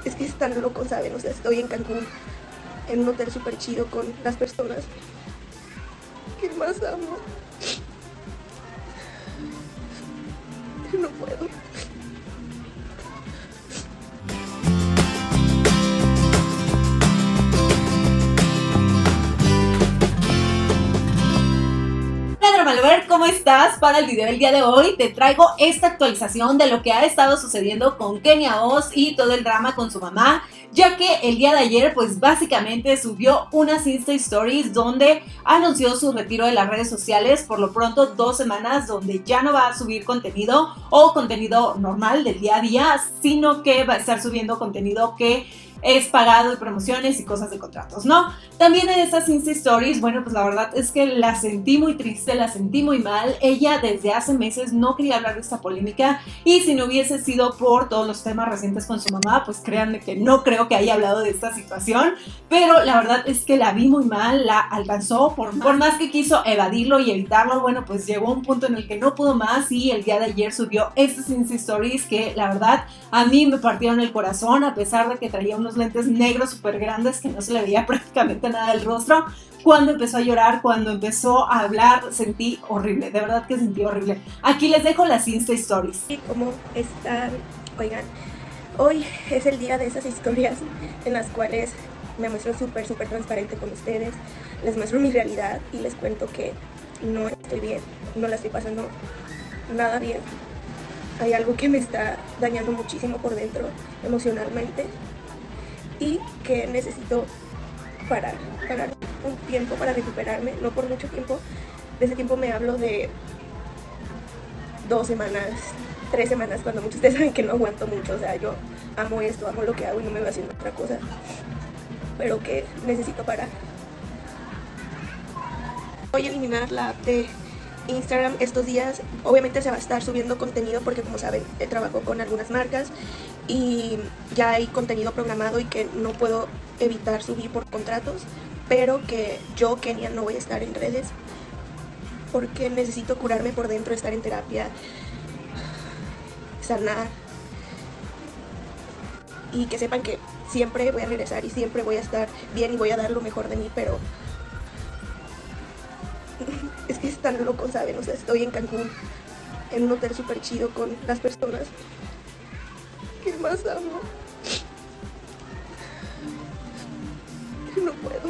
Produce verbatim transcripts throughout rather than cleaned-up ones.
Es que están locos, ¿saben? O sea, estoy en Cancún, en un hotel súper chido con las personas que más amo. No puedo. Lover, ¿cómo estás? Para el video del día de hoy te traigo esta actualización de lo que ha estado sucediendo con Kenia Oz y todo el drama con su mamá, ya que el día de ayer pues básicamente subió unas Insta Stories donde anunció su retiro de las redes sociales por lo pronto dos semanas, donde ya no va a subir contenido o contenido normal del día a día, sino que va a estar subiendo contenido que es pagado y promociones y cosas de contratos, ¿no? También en estas Insta Stories, bueno, pues la verdad es que la sentí muy triste, la sentí muy mal. Ella desde hace meses no quería hablar de esta polémica y si no hubiese sido por todos los temas recientes con su mamá, pues créanme que no creo que haya hablado de esta situación, pero la verdad es que la vi muy mal, la alcanzó, por más, por más que quiso evadirlo y evitarlo, bueno, pues llegó a un punto en el que no pudo más y el día de ayer subió estas Insta Stories que la verdad a mí me partieron el corazón, a pesar de que traía unos lentes negros súper grandes que no se le veía prácticamente nada del rostro. Cuando empezó a llorar, cuando empezó a hablar, sentí horrible, de verdad que sentí horrible. Aquí les dejo las Insta Stories. ¿Cómo están? Oigan, hoy es el día de esas historias en las cuales me muestro súper, súper transparente con ustedes. Les muestro mi realidad y les cuento que no estoy bien, no la estoy pasando nada bien. Hay algo que me está dañando muchísimo por dentro, emocionalmente, y que necesito parar, parar un tiempo para recuperarme, no por mucho tiempo. De ese tiempo me hablo de dos semanas, tres semanas, cuando muchos de ustedes saben que no aguanto mucho. O sea, yo amo esto, amo lo que hago y no me voy haciendo otra cosa, pero que necesito parar. Voy a eliminar la app de Instagram estos días. Obviamente se va a estar subiendo contenido porque, como saben, trabajo con algunas marcas y ya hay contenido programado y que no puedo evitar subir por contratos, pero que yo, Kenia, no voy a estar en redes porque necesito curarme por dentro, estar en terapia, sanar, y que sepan que siempre voy a regresar y siempre voy a estar bien y voy a dar lo mejor de mí, pero es que están locos, ¿saben? O sea, estoy en Cancún, en un hotel súper chido con las personas que más amo. No puedo.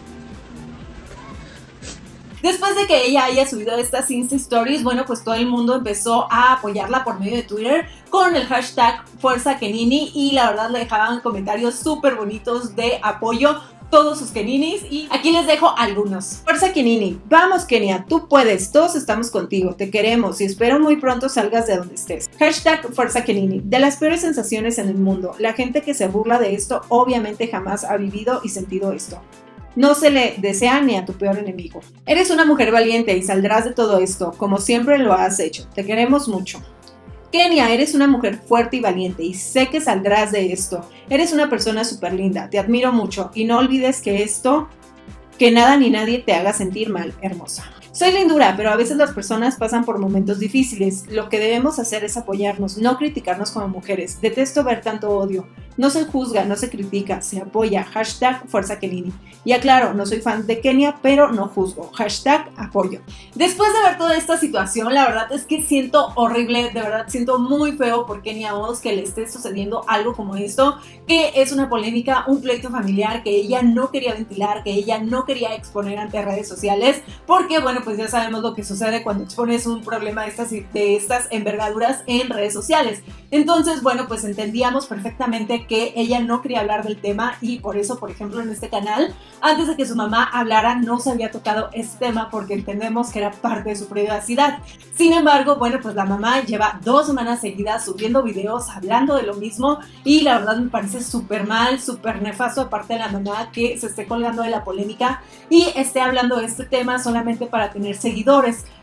Después de que ella haya subido estas Insta Stories, bueno, pues todo el mundo empezó a apoyarla por medio de Twitter con el hashtag Fuerza Kenini y la verdad le dejaban comentarios súper bonitos de apoyo todos sus Keninis, y aquí les dejo algunos. Fuerza Kenini, vamos Kenia, tú puedes, todos estamos contigo, te queremos y espero muy pronto salgas de donde estés. Hashtag Fuerza Kenini, de las peores sensaciones en el mundo, la gente que se burla de esto obviamente jamás ha vivido y sentido esto. No se le desea ni a tu peor enemigo. Eres una mujer valiente y saldrás de todo esto, como siempre lo has hecho, te queremos mucho. Kenia, eres una mujer fuerte y valiente y sé que saldrás de esto. Eres una persona súper linda, te admiro mucho y no olvides que esto, que nada ni nadie te haga sentir mal, hermosa. Soy lindura, pero a veces las personas pasan por momentos difíciles. Lo que debemos hacer es apoyarnos, no criticarnos como mujeres. Detesto ver tanto odio. No se juzga, no se critica, se apoya. Hashtag Fuerza Kenini. Y aclaro, no soy fan de Kenia, pero no juzgo. Hashtag apoyo. Después de ver toda esta situación, la verdad es que siento horrible, de verdad siento muy feo por Kenia Oz que le esté sucediendo algo como esto, que es una polémica, un pleito familiar que ella no quería ventilar, que ella no quería exponer ante redes sociales, porque bueno, pues ya sabemos lo que sucede cuando expones un problema de estas, de estas envergaduras en redes sociales. Entonces, bueno, pues entendíamos perfectamente que ella no quería hablar del tema y por eso, por ejemplo, en este canal, antes de que su mamá hablara, no se había tocado este tema porque entendemos que era parte de su privacidad. Sin embargo, bueno, pues la mamá lleva dos semanas seguidas subiendo videos hablando de lo mismo y la verdad me parece súper mal, súper nefasto aparte de la mamá que se esté colgando de la polémica y esté hablando de este tema solamente para tener seguidores.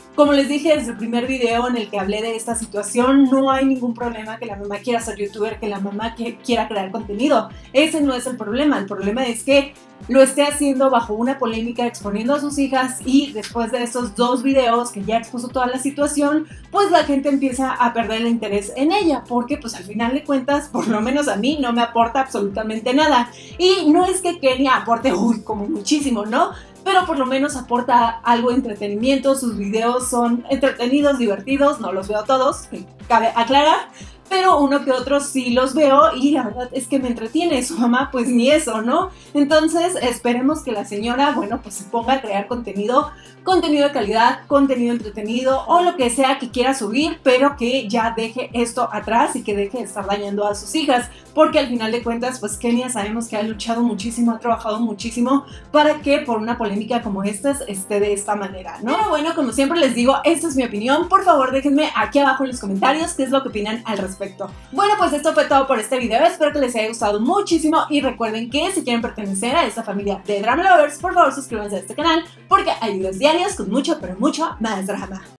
Como les dije desde el primer video en el que hablé de esta situación, no hay ningún problema que la mamá quiera ser youtuber, que la mamá que quiera crear contenido. Ese no es el problema. El problema es que lo esté haciendo bajo una polémica, exponiendo a sus hijas, y después de esos dos videos que ya expuso toda la situación, pues la gente empieza a perder el interés en ella, porque pues al final de cuentas, por lo menos a mí, no me aporta absolutamente nada. Y no es que Kenia aporte, uy, como muchísimo, ¿no? Pero por lo menos aporta algo de entretenimiento. Sus videos son entretenidos, divertidos, no los veo todos, cabe aclarar, pero uno que otro sí los veo y la verdad es que me entretiene. Su mamá pues ni eso, ¿no? Entonces esperemos que la señora, bueno, pues se ponga a crear contenido, contenido de calidad, contenido entretenido o lo que sea que quiera subir, pero que ya deje esto atrás y que deje de estar dañando a sus hijas, porque al final de cuentas pues Kenia sabemos que ha luchado muchísimo, ha trabajado muchísimo para que por una polémica como esta esté de esta manera, ¿no? Pero bueno, como siempre les digo, esta es mi opinión. Por favor déjenme aquí abajo en los comentarios qué es lo que opinan al respecto. Bueno, pues esto fue todo por este video, espero que les haya gustado muchísimo y recuerden que si quieren pertenecer a esta familia de Drama Lovers, por favor suscríbanse a este canal porque hay videos diarios con mucho, pero mucho más drama.